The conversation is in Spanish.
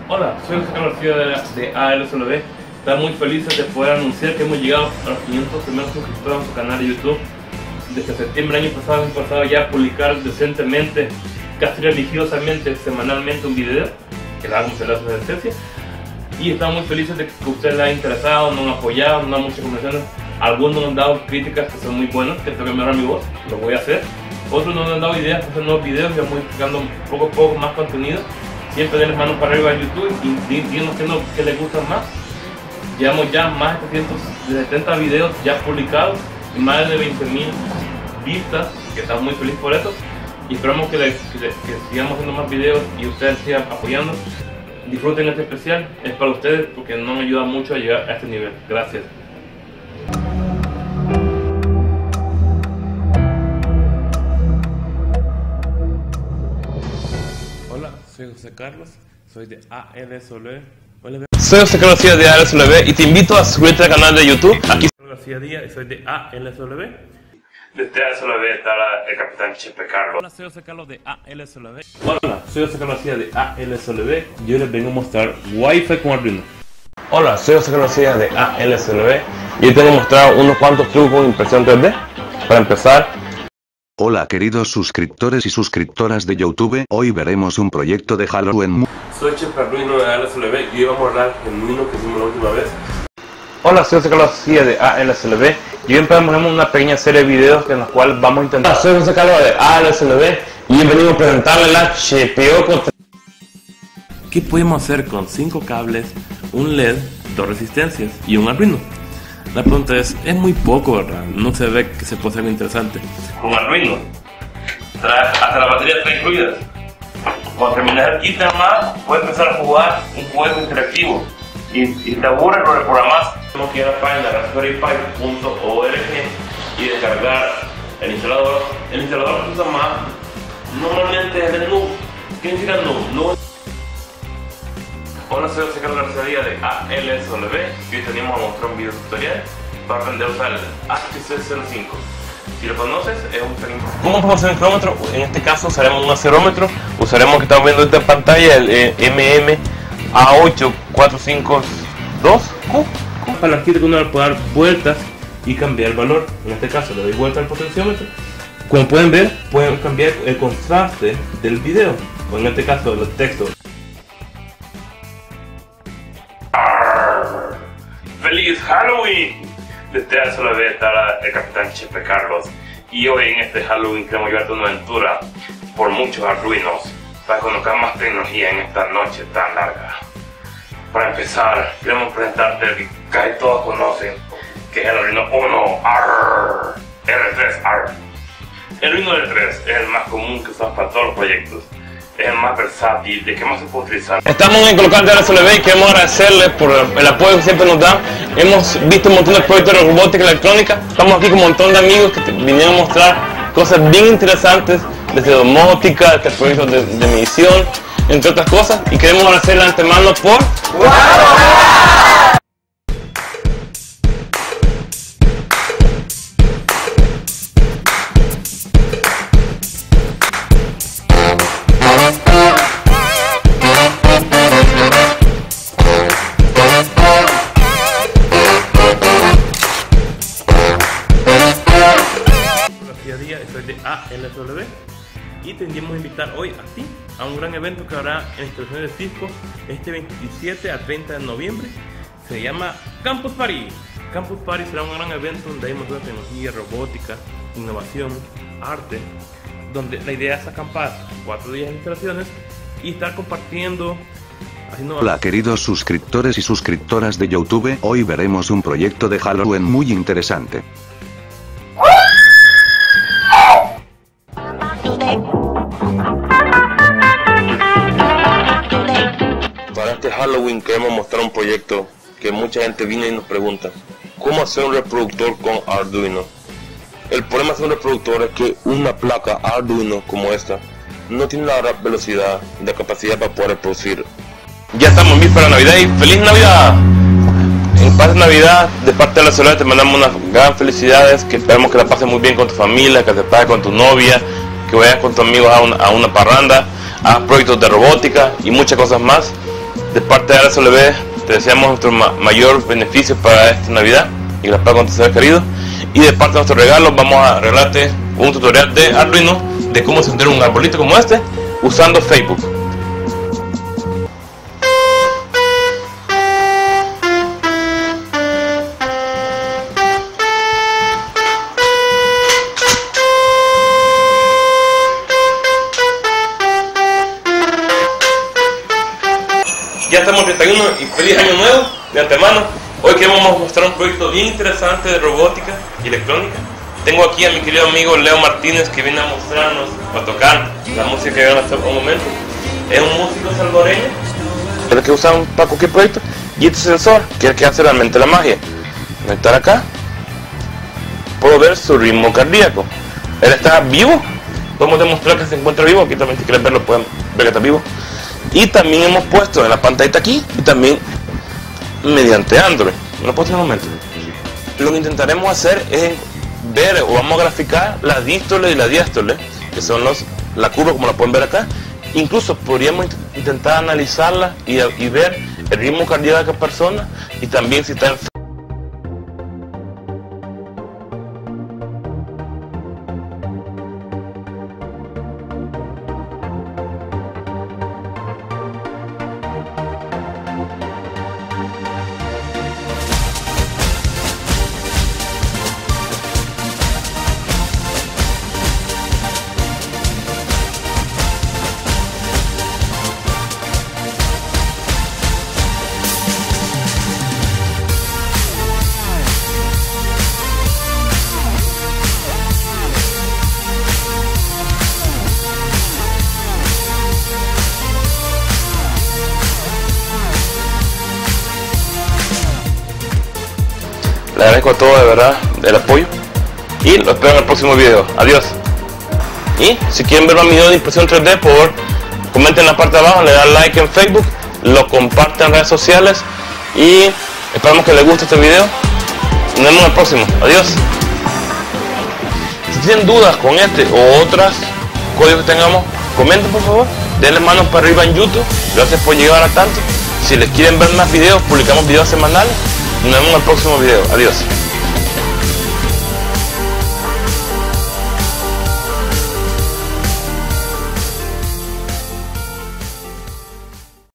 Hola, soy José Carlos García de ALSLB. Estamos muy felices de poder anunciar que hemos llegado a los 500 primeros suscriptores en su canal de YouTube. Desde septiembre del año pasado hemos empezado ya a publicar decentemente, casi religiosamente, semanalmente un video que le damos en la adolescencia. Y estamos muy felices de que ustedes les haya interesado, nos han apoyado, nos dan muchas conversaciones. Algunos nos han dado críticas que son muy buenas, que tengo que mejorar mi voz, lo voy a hacer. Otros nos han dado ideas para hacer nuevos videos y vamos explicando poco a poco más contenido. Siempre denles manos para arriba en YouTube y díganos qué les gusta más. Llevamos ya más de 370 videos ya publicados y más de 20.000 vistas, que estamos muy felices por eso. Y esperamos que sigamos haciendo más videos y ustedes sigan apoyando. Disfruten este especial, es para ustedes porque nos ayuda mucho a llegar a este nivel. Gracias. Hola, soy José Carlos, soy de ALSLB. Soy José Carlos García de ALSLB y te invito a suscribirte al canal de YouTube. Aquí soy García Díaz y soy de ALSLB. Desde ALSLB está el capitán Chepe Carlos. Hola, soy José Carlos de ALSLB. Hola, soy José Carlos García de ALSLB. Yo les vengo a mostrar Wi-Fi con Arduino. Hola, soy José Carlos García de ALSLB y hoy te voy a mostrar unos cuantos trucos de impresión 3D. Para empezar. Hola queridos suscriptores y suscriptoras de YouTube, hoy veremos un proyecto de Halloween. Soy Chepe Arduino de ALSLB y hoy vamos a hablar del genuino que hicimos la última vez. Hola, soy José Carlos García de ALSLB y hoy empezamos una pequeña serie de videos en los cuales vamos a intentar. Hola, soy José Carlos de ALSLB y hoy venimos a presentarles la Chepeo. ¿Qué podemos hacer con 5 cables, un LED, 2 resistencias y un Arduino? La pregunta es muy poco, ¿verdad? No se ve que se puede hacer algo interesante. Con Arduino, hasta la batería está incluida. Cuando terminas el kit más, puedes empezar a jugar un juego interactivo. Y te aburres, lo reprogramas. Tenemos que ir a la página raspberrypi.org y descargar el instalador. El instalador que usa más normalmente es el NUB. ¿Qué significa NUB? Hola, soy José Carlos García de ALSLB y hoy tenemos a mostrar un video tutorial para aprender a usar el HC05. Si lo conoces, es un pequeño. ¿Cómo podemos hacer un cronómetro? En este caso usaremos un acelerómetro. Usaremos que estamos viendo en pantalla el MMA8452Q. Palanquita que uno le puede dar vueltas y cambiar el valor. En este caso le doy vuelta al potenciómetro. Como pueden ver, pueden cambiar el contraste del video, o en este caso del texto. ¡Feliz Halloween! Desde ALSLB está el capitán Chepe Carlos y hoy en este Halloween queremos llevarte una aventura por muchos Arduinos para conocer más tecnología en esta noche tan larga. Para empezar, queremos presentarte el que casi todos conocen, que es el Arduino Uno R3. El Arduino R3 es el más común que usamos para todos los proyectos. Es el más versátil, de qué más se puede utilizar. Estamos en Colocante ALSLB y queremos agradecerles por el apoyo que siempre nos dan. Hemos visto un montón de proyectos de robótica y electrónica. Estamos aquí con un montón de amigos que vinieron a mostrar cosas bien interesantes, desde domótica, desde proyectos de medición, entre otras cosas. Y queremos agradecerles de antemano por... ¡Wow! Soy de ALSLB y te queremos invitar hoy a ti a un gran evento que habrá en instalaciones de Cisco este 27 a 30 de noviembre. Se llama Campus Party. Campus Party será un gran evento donde hay mucha tecnología, robótica, innovación, arte, donde la idea es acampar 4 días de instalaciones y estar compartiendo. Hola queridos suscriptores y suscriptoras de YouTube, hoy veremos un proyecto de Halloween muy interesante. Para este Halloween queremos mostrar un proyecto que mucha gente viene y nos pregunta: ¿cómo hacer un reproductor con Arduino? El problema de hacer un reproductor es que una placa Arduino como esta no tiene la velocidad y la capacidad para poder reproducir. Ya estamos en víspera de Navidad y ¡Feliz Navidad! En paz de Navidad, de parte de la Soledad te mandamos unas gran felicidades, que esperamos que la pases muy bien con tu familia, que te pases con tu novia, que vayas con tus amigos a una parranda, hagas proyectos de robótica y muchas cosas más. De parte de RSLV te deseamos nuestro mayor beneficio para esta Navidad y que la paz con tus seres queridos. Y de parte de nuestros regalos vamos a regalarte un tutorial de Arduino de cómo encender un arbolito como este usando Facebook. Ya estamos en 31 y feliz año nuevo de antemano. Hoy queremos mostrar un proyecto bien interesante de robótica y electrónica. Tengo aquí a mi querido amigo Leo Martínez, que viene a mostrarnos, a tocar la música que vieron hasta un momento. Es un músico salvadoreño, es el que usamos para cualquier proyecto. Y este sensor, que es el que hace realmente la magia. Conectar acá, puedo ver su ritmo cardíaco. Él está vivo, podemos demostrar que se encuentra vivo. Aquí también, si quieren verlo, pueden ver que está vivo. Y también hemos puesto en la pantalla aquí y también mediante Android. Lo he puesto en un momento. Lo que intentaremos hacer es ver o vamos a graficar la dístole y la diástole, que son la curva como la pueden ver acá. Incluso podríamos intentar analizarla y ver el ritmo cardíaco de cada persona y también si está enfermo. Les agradezco a todos de verdad el apoyo y los espero en el próximo video. Adiós. Y si quieren ver más videos de impresión 3D, por favor comenten en la parte de abajo, le dan like en Facebook, lo comparten en redes sociales y esperamos que les guste este video. Nos vemos en el próximo. Adiós. Si tienen dudas con este o otros códigos que tengamos, comenten por favor, denle manos para arriba en YouTube. Gracias por llegar a tanto. Si les quieren ver más videos, publicamos videos semanales. Nos vemos en el próximo video. Adiós.